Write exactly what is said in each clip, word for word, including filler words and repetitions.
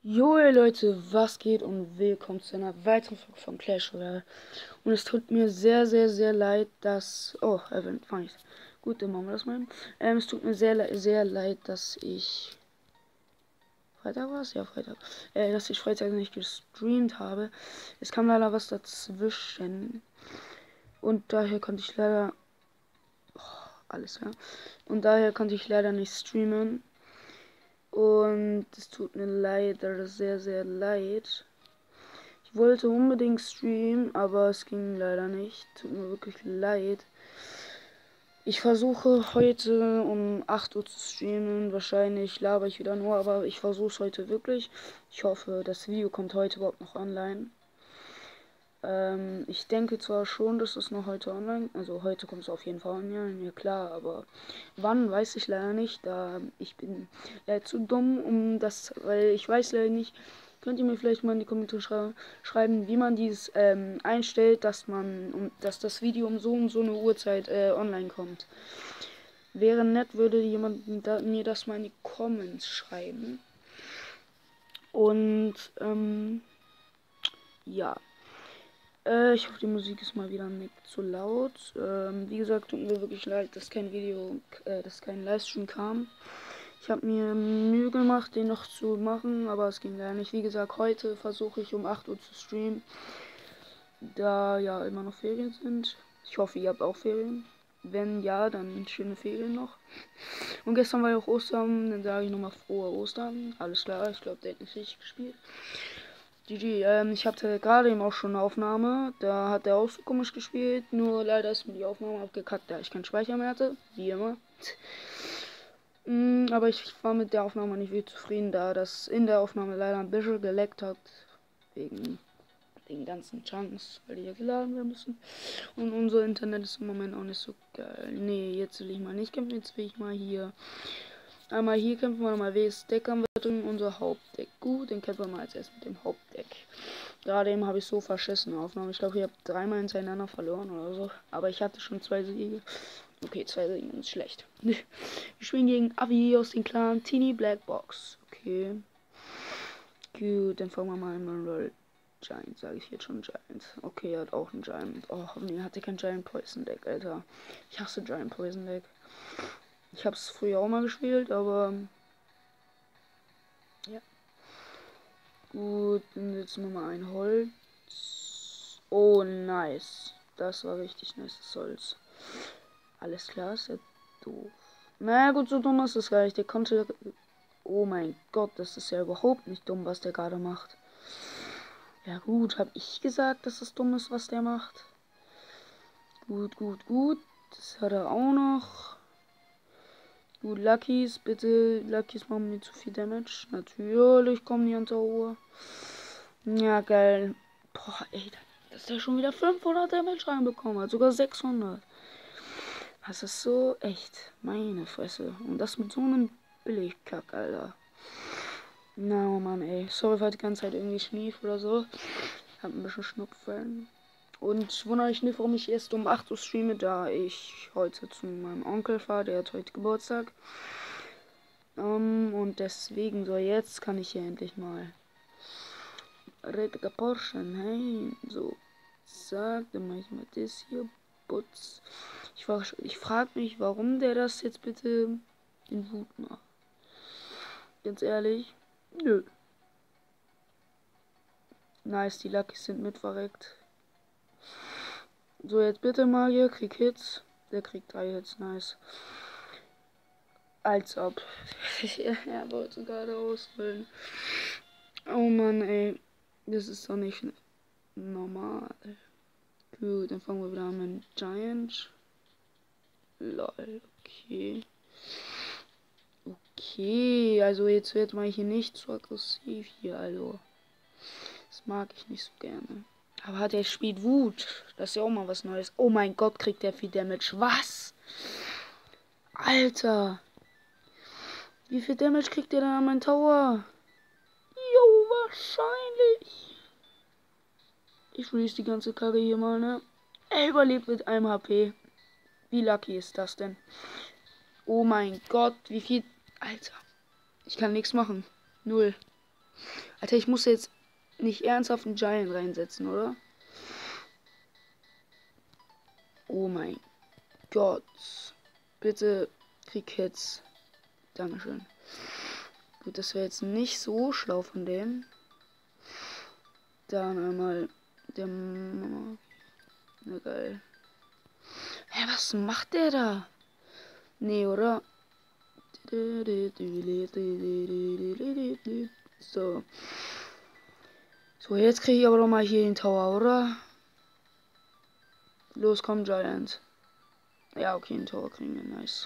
Jo ey Leute, was geht und willkommen zu einer weiteren Folge von Clash Royale. Und es tut mir sehr, sehr, sehr leid, dass... Oh, Evan, fand ich. Gut, dann machen wir das mal. Ähm, es tut mir sehr, le- sehr leid, dass ich... Freitag war es? Ja, Freitag. Äh, dass ich Freitag nicht gestreamt habe. Es kam leider was dazwischen. Und daher konnte ich leider... Oh, alles, ja. Und daher konnte ich leider nicht streamen. Und es tut mir leider sehr, sehr leid. Ich wollte unbedingt streamen, aber es ging leider nicht. Tut mir wirklich leid. Ich versuche heute um acht Uhr zu streamen. Wahrscheinlich laber ich wieder nur, aber ich versuche es heute wirklich. Ich hoffe, das Video kommt heute überhaupt noch online. Ähm, ich denke zwar schon, dass es noch heute online, also heute kommt es auf jeden Fall online, ja klar, aber wann, weiß ich leider nicht, da ich bin äh, zu dumm, um das, weil ich weiß leider nicht. Könnt ihr mir vielleicht mal in die Kommentare schrei schreiben, wie man dies ähm, einstellt, dass man, um, dass das Video um so und so eine Uhrzeit äh, online kommt. Wäre nett, würde jemand da, mir das mal in die Comments schreiben. Und ähm, ja. Äh, ich hoffe, die Musik ist mal wieder nicht zu laut. Ähm, wie gesagt, tut mir wirklich leid, dass kein Video, äh, dass kein Livestream kam. Ich habe mir Mühe gemacht, den noch zu machen, aber es ging leider nicht. Wie gesagt, heute versuche ich um acht Uhr zu streamen, da ja immer noch Ferien sind. Ich hoffe, ihr habt auch Ferien. Wenn ja, dann schöne Ferien noch. Und gestern war ja auch Ostern, dann sage ich nochmal frohe Ostern. Alles klar, ich glaube, der hat nicht richtig gespielt. G G, ähm, ich hatte gerade eben auch schon eine Aufnahme. Da hat er auch so komisch gespielt. Nur leider ist mir die Aufnahme abgekackt, da ich keinen Speicher mehr hatte. Wie immer. Mm, aber ich war mit der Aufnahme nicht wirklich zufrieden, da das in der Aufnahme leider ein bisschen geleckt hat. Wegen den ganzen Chunks, weil die ja geladen werden müssen. Und unser Internet ist im Moment auch nicht so geil. Nee, jetzt will ich mal nicht kämpfen. Jetzt will ich mal hier. Einmal hier kämpfen wir nochmal W S Deck haben wir drin, unser Hauptdeck. Gut, den kämpfen wir mal als erstes mit dem Hauptdeck. Gerade eben habe ich so verschissen Aufnahme. Ich glaube, ich habe dreimal hintereinander verloren oder so. Aber ich hatte schon zwei Siege. Okay, zwei Siege ist schlecht. Wir spielen gegen Avi aus dem Clan Teeny Black Box. Okay. Gut, dann fangen wir mal an mit Giant, sage ich jetzt schon Giant. Okay, er hat auch einen Giant. Oh, nee, hatte kein Giant Poison Deck, Alter. Ich hasse Giant Poison Deck. Ich habe es früher auch mal gespielt, aber ja. Gut, dann setzen wir mal ein Holz. Oh, nice. Das war richtig nice Holz. Alles klar, ist ja doof. Na gut, so dumm ist es gar nicht. Der konnte... Oh mein Gott, das ist ja überhaupt nicht dumm, was der gerade macht. Ja gut, habe ich gesagt, dass es dumm ist, was der macht. Gut, gut, gut. Das hat er auch noch. Gut, Luckys, bitte. Luckys machen mir zu viel Damage. Natürlich kommen die unter Uhr. Ja, geil. Boah, ey, dass der schon wieder fünfhundert Damage reinbekommen hat. Sogar sechshundert. Das ist so echt. Meine Fresse. Und das mit so einem Billigkack, Alter. Na, oh Mann, ey. Sorry, weil die ganze Zeit irgendwie schnief oder so. Hab ein bisschen Schnupfen. Und wundere ich nicht, warum ich erst um acht Uhr streame, da ich heute zu meinem Onkel fahre. Der hat heute Geburtstag. Um, und deswegen, so jetzt kann ich hier endlich mal Reddiger Porsche, hey, so, zack, dann mache ich mal das hier, putz. Ich, ich frage mich, warum der das jetzt bitte in Wut macht. Ganz ehrlich, nö. Nice, die Luckys sind mit verreckt. So, jetzt bitte mal hier, krieg Hits. Der kriegt drei Hits, nice. Als ob. Er wollte gerade ausfüllen. Oh Mann, ey. Das ist doch nicht normal. Gut, dann fangen wir wieder an mit Giant. Lol, okay. Okay, also jetzt wird mal hier nicht so aggressiv hier, also. Das mag ich nicht so gerne. Aber der spielt Wut. Das ist ja auch mal was Neues. Oh mein Gott, kriegt der viel Damage. Was? Alter. Wie viel Damage kriegt der denn an meinen Tower? Jo, wahrscheinlich. Ich release die ganze Kacke hier mal, ne? Er überlebt mit einem H P. Wie lucky ist das denn? Oh mein Gott, wie viel... Alter. Ich kann nichts machen. Null. Alter, ich muss jetzt nicht ernsthaft einen Giant reinsetzen, oder? Oh mein Gott. Bitte krieg Hits. Dankeschön. Gut, das wäre jetzt nicht so schlau von dem. Dann einmal der... Na geil. Hä, was macht der da? Nee, oder? So. So, jetzt kriege ich aber noch mal hier den Tower, oder? Los, komm, Giant. Ja, okay, den Tower kriegen wir, nice.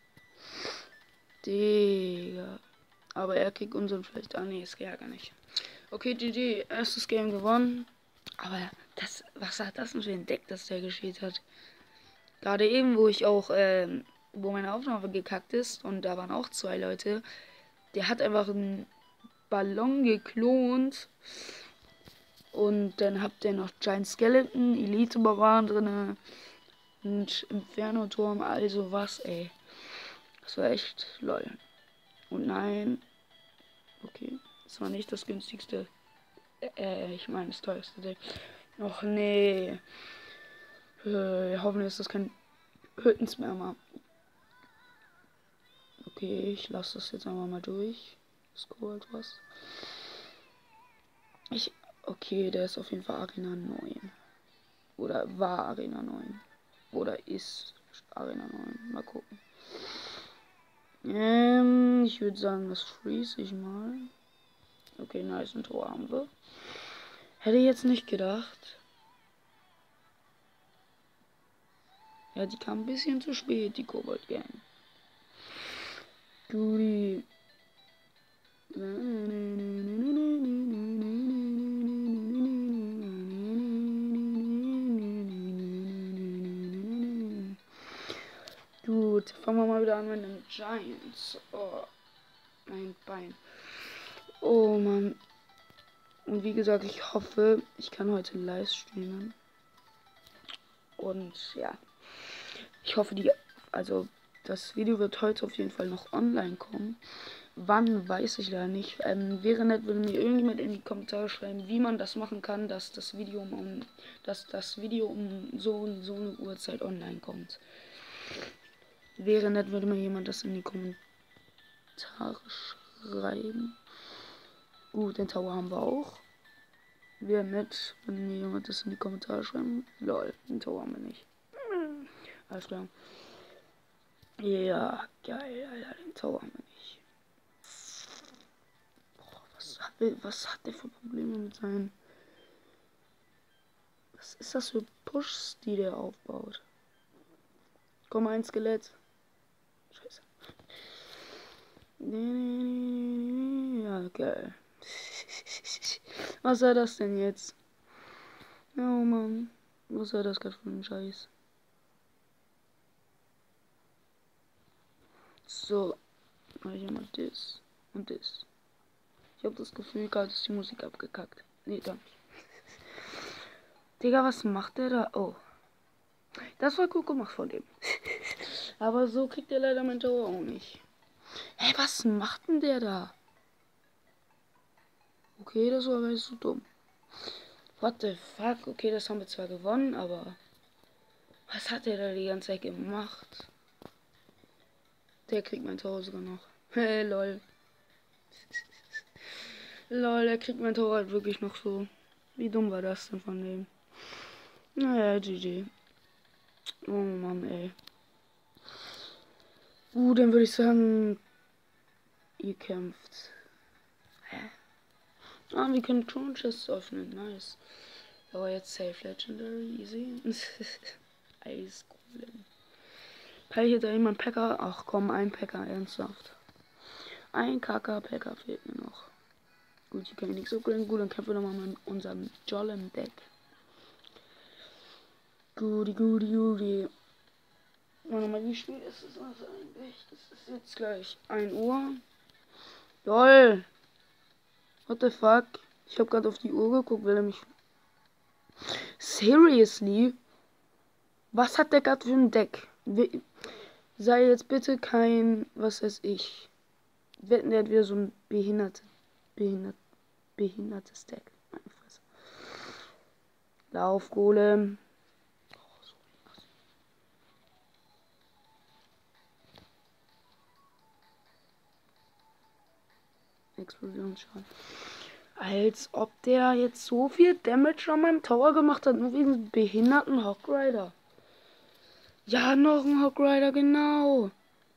Digga. Aber er kriegt unseren vielleicht. Ah, nee, es geht ja gar nicht. Okay, G G, erstes Game gewonnen. Aber das, was hat das denn für ein Deck, das der gespielt hat? Gerade eben, wo ich auch, ähm, wo meine Aufnahme gekackt ist und da waren auch zwei Leute, der hat einfach einen Ballon geklont und dann habt ihr noch Giant Skeleton, Elite Barbaren drinne und Inferno Turm, also was, ey. Das war echt lol. Und nein, okay, das war nicht das günstigste, äh, ich meine das teuerste Deck. Och nee. Äh, hoffentlich ist das kein Hüttensmärmer. Okay, ich lasse das jetzt einmal mal durch. Scrollt was. Ich. Okay, der ist auf jeden Fall Arena neun. Oder war Arena neun. Oder ist Arena neun. Mal gucken. Ähm, ich würde sagen, das freeze ich mal. Okay, nice, ein Tor haben wir. Hätte ich jetzt nicht gedacht. Ja, die kam ein bisschen zu spät, die Kobold Gang. Guti. Gut, fangen wir mal wieder an mit den Giants. Oh, mein Bein. Oh Mann. Und wie gesagt, ich hoffe, ich kann heute live streamen. Und ja, ich hoffe, die, also das Video wird heute auf jeden Fall noch online kommen. Wann, weiß ich leider nicht. Ähm, wäre nett, würde mir irgendjemand in die Kommentare schreiben, wie man das machen kann, dass das Video um, dass das Video um so, so eine Uhrzeit online kommt. Wäre nett, würde mir jemand das in die Kommentare schreiben. Gut, den Tower haben wir auch. Wäre nett, wenn mir jemand das in die Kommentare schreiben. Lol, den Tower haben wir nicht. Alles klar. Ja, geil, Alter, den Tower haben wir nicht. Boah, was hat der, was hat der für Probleme mit seinen... Was ist das für Pushs, die der aufbaut? Komm, ein Skelett. Scheiße. Ja, geil. Was war das denn jetzt? Oh Mann. Was war das gerade für ein Scheiß? So. Mach ich mal das und das. Ich habe das Gefühl, gerade ist die Musik abgekackt. Nee, dann. Digga, was macht der da? Oh. Das war gut gemacht von dem. Aber so kriegt er leider mein Tower auch nicht. Hey, was macht denn der da? Okay, das war gar nicht so dumm. What the fuck? Okay, das haben wir zwar gewonnen, aber... Was hat der da die ganze Zeit gemacht? Der kriegt mein Tor sogar noch. Hey, lol. Lol, der kriegt mein Tor halt wirklich noch so. Wie dumm war das denn von dem? Naja, G G. Oh Mann, ey. Uh, dann würde ich sagen, ihr kämpft. Hä? Ah, wir können Throne Chests öffnen. Nice. Aber jetzt Safe Legendary, easy. Eis Golem. Kann hier da jemand Packer? Ach komm, ein Packer, ernsthaft. Ein Kacker-Packer fehlt mir noch. Gut, hier kann ich nichts upgraden. Gut, dann kämpfen wir nochmal mit unserem Jolem Deck. Guti, guti, guti. Warte mal, wie spät ist es also eigentlich? Das ist jetzt gleich ein Uhr. Lol. What the fuck? Ich habe gerade auf die Uhr geguckt, weil er mich... Seriously? Was hat der gerade für ein Deck? We Sei jetzt bitte kein... Was weiß ich. Wetten, der hat wieder so ein behindert... Behindert... behindertes Deck. Meine Fresse. Laufgolem. Explosionsschaden. Als ob der jetzt so viel Damage an meinem Tower gemacht hat, nur wegen diesem behinderten Hawkrider. Ja, noch ein Hawkrider, genau.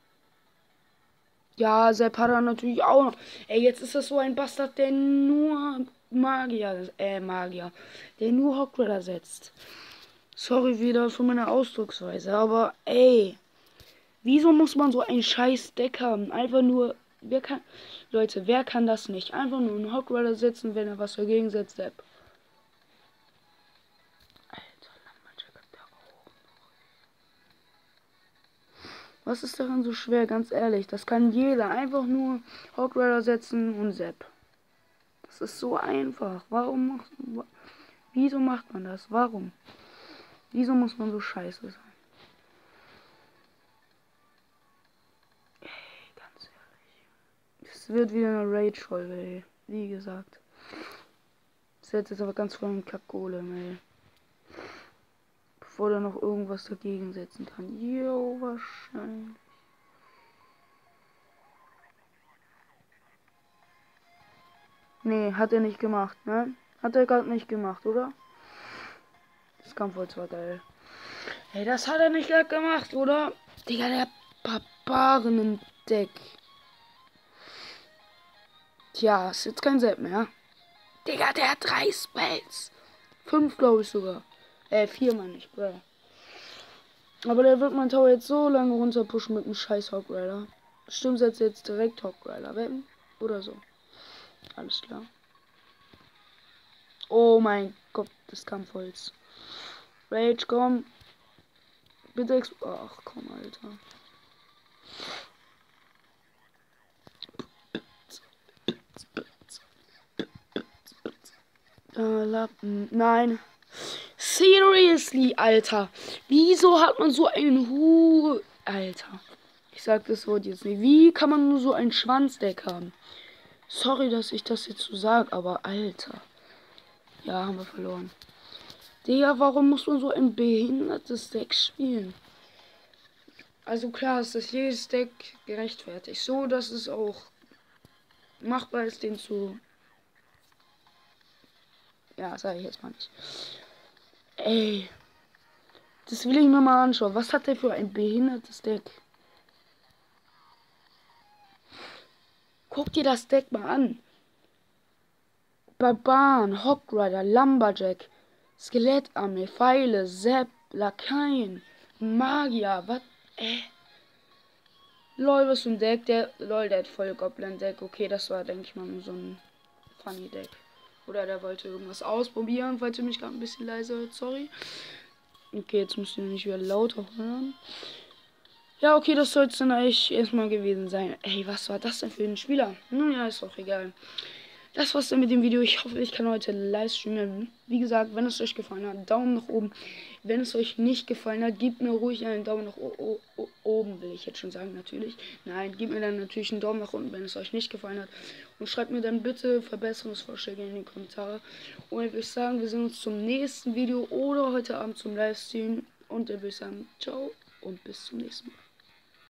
Ja, Sepp hat er natürlich auch noch. Ey, jetzt ist das so ein Bastard, der nur Magier, äh, Magier, der nur Hawkrider setzt. Sorry wieder für meine Ausdrucksweise, aber ey, wieso muss man so ein scheiß Deck haben? Einfach nur, wer kann, Leute, wer kann das nicht? Einfach nur einen Hawkrider setzen, wenn er was dagegen setzt, Sepp. Was ist daran so schwer, ganz ehrlich? Das kann jeder. Einfach nur Hawkrider setzen und Sepp. Das ist so einfach. Warum macht man, wieso macht man das? Warum? Wieso muss man so scheiße sein? Ey, ganz ehrlich. Es wird wieder eine Rage-Folge, ey. Wie gesagt. Das ist jetzt aber ganz voll ein Kack-Golem, ey. Bevor der noch irgendwas dagegen setzen kann. Jo, wahrscheinlich. Nee, hat er nicht gemacht, ne? Hat er gerade nicht gemacht, oder? Das Kampfholz war geil. Hey, das hat er nicht gerade gemacht, oder? Digga, der Barbaren im Deck. Tja, ist jetzt kein Sepp mehr. Digga, der hat drei Spells. Fünf, glaube ich sogar. Äh, vier meine ich, bro. Aber der wird mein Tower jetzt so lange runterpushen mit dem scheiß Hawkrider. Stimmt, setzt jetzt direkt Hawkrider wetten? Oder so. Alles klar. Oh mein Gott, das Kampfholz. Rage, komm. Bitte ex... Ach, komm, Alter. Äh, Lappen. Nein. Seriously, Alter. Wieso hat man so einen Hu... Alter. Ich sag das Wort jetzt nicht. Wie kann man nur so ein Schwanzdeck haben? Sorry, dass ich das jetzt so sag, aber Alter. Ja, haben wir verloren. Digga, warum muss man so ein behindertes Deck spielen? Also klar, ist das jedes Deck gerechtfertigt. So, dass es auch machbar ist, den zu... Ja, sage ich jetzt mal nicht. Ey. Das will ich mir mal anschauen. Was hat der für ein behindertes Deck? Guck dir das Deck mal an. Barbaren, Hawkrider, Lumberjack, Skelettarmee, Pfeile, Sepp, Lakaien, Magier, was? Äh. Lol, was für ein Deck? Der, lol, der hat voll Goblin-Deck. Okay, das war, denke ich mal, nur so ein Funny-Deck. Oder der wollte irgendwas ausprobieren, falls ihr mich gerade ein bisschen leiser hört, sorry. Okay, jetzt müsst ihr nicht wieder lauter hören. Ja, okay, das soll es dann eigentlich erstmal gewesen sein. Ey, was war das denn für ein Spieler? Nun ja, ist auch egal. Das war's dann mit dem Video. Ich hoffe, ich kann heute live streamen. Wie gesagt, wenn es euch gefallen hat, Daumen nach oben. Wenn es euch nicht gefallen hat, gebt mir ruhig einen Daumen nach oben, will ich jetzt schon sagen, natürlich. Nein, gebt mir dann natürlich einen Daumen nach unten, wenn es euch nicht gefallen hat. Und schreibt mir dann bitte Verbesserungsvorschläge in die Kommentare. Und ich würde sagen, wir sehen uns zum nächsten Video oder heute Abend zum Livestream. Und dann würde ich sagen, ciao und bis zum nächsten Mal.